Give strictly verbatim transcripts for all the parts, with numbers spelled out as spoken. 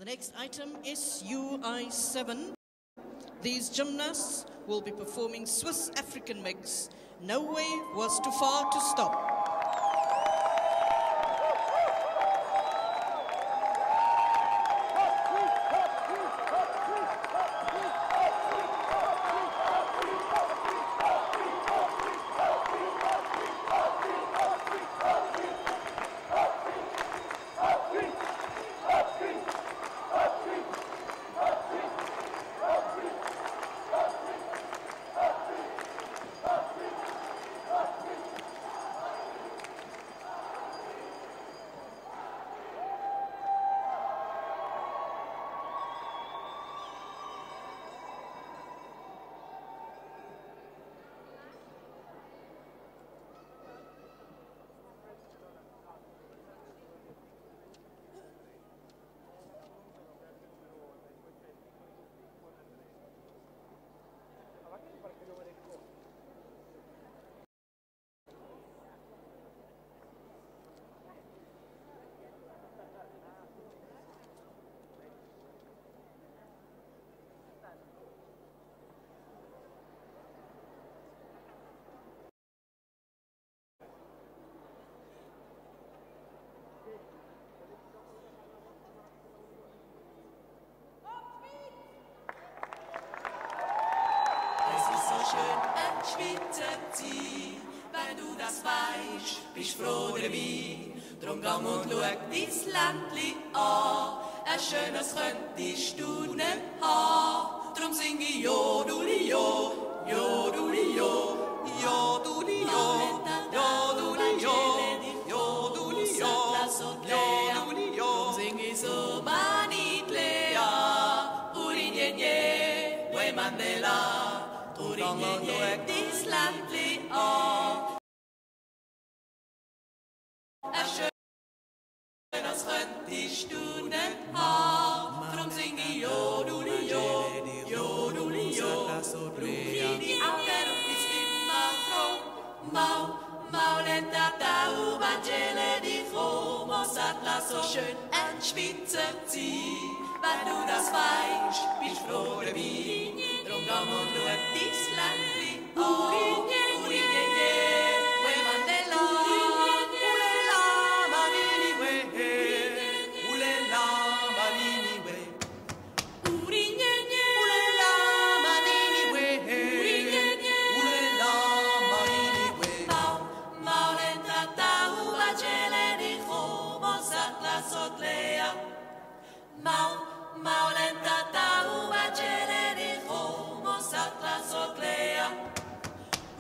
next item is U I seven. These gymnasts will be performing Swiss African mix. No way was too far to stop. Wenn du das weißt, bist froh dabei. Drum gang und schau dein Ländli an. Ein schönes könntest du nicht haben. Drum sing ich Joduli Jo, Joduli Jo, Joduli Jo, Joduli Jo, Joduli Jo, Joduli Jo. Drum sing ich so Manitlea, Urinjenje, Ue Mandela, Urinjenje, dein Ländli an. Ein schönes könntest du nicht haben. Drum sing ich Joduli Jo, Joduli Jo. Ruf in die Augen und bist immer froh. Mau, Mauletta, Tau, Vangele, die Froh, Satla, so schön ein Schweizer zieh. Wenn du das weißt, bist froh dabei. Drum gang und schau dein Ländli an. Mau, maulenta tau, vangele di homo, satla sotlea.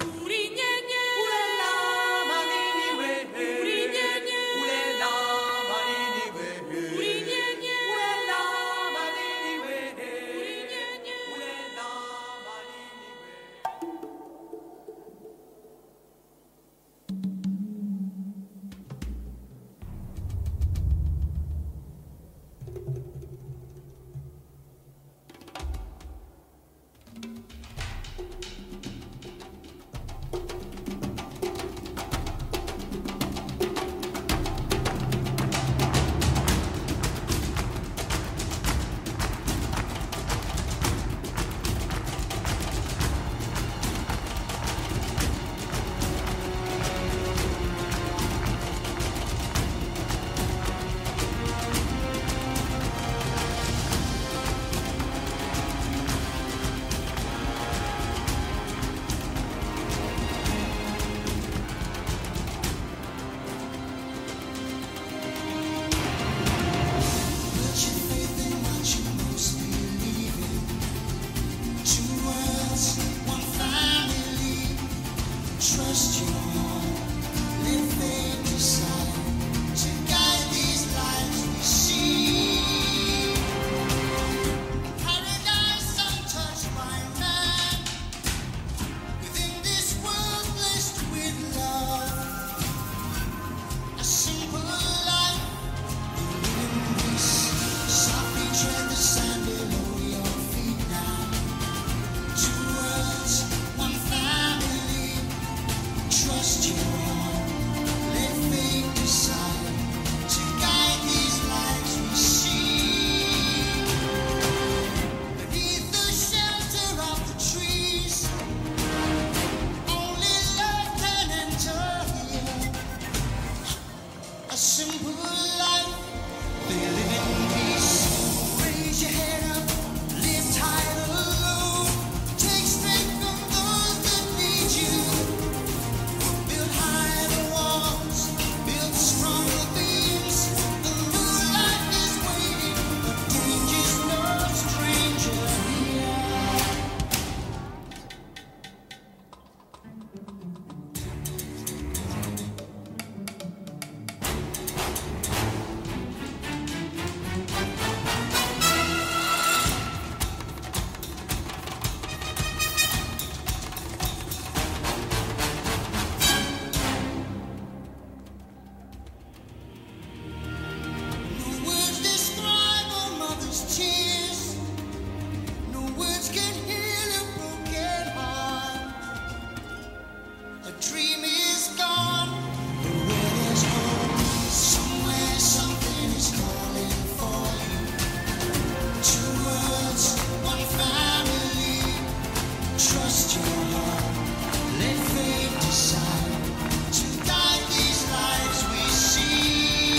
Trust your heart, let fate decide to guide these lives we see.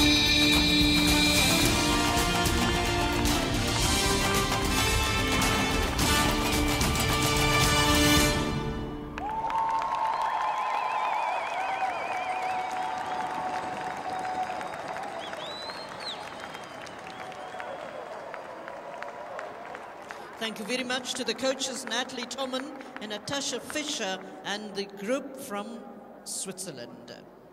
Thank you very much to the coaches Natalie Tommen and Natasha Fischer and the group from Switzerland.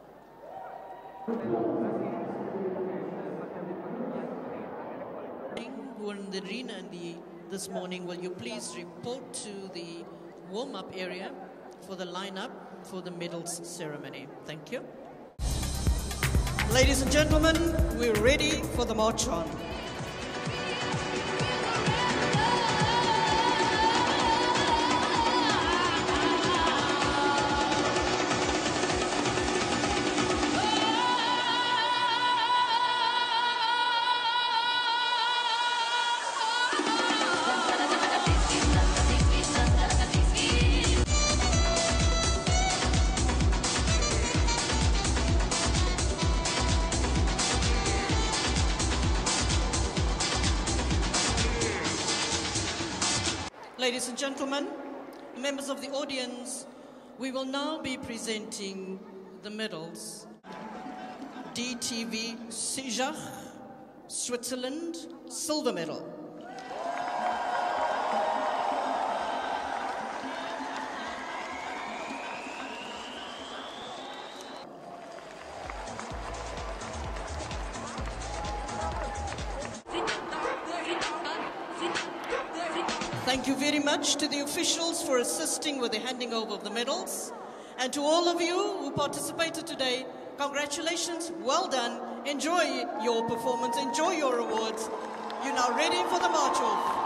Who are in the arena in the, this morning, will you please report to the warm-up area for the lineup for the medals ceremony? Thank you. Ladies and gentlemen, we're ready for the march on. Ladies and gentlemen, members of the audience, we will now be presenting the medals. D T V Sejach, Switzerland, silver medal. Thank you very much to the officials for assisting with the handing over of the medals. And to all of you who participated today, congratulations, well done. Enjoy your performance, enjoy your awards. You're now ready for the march off.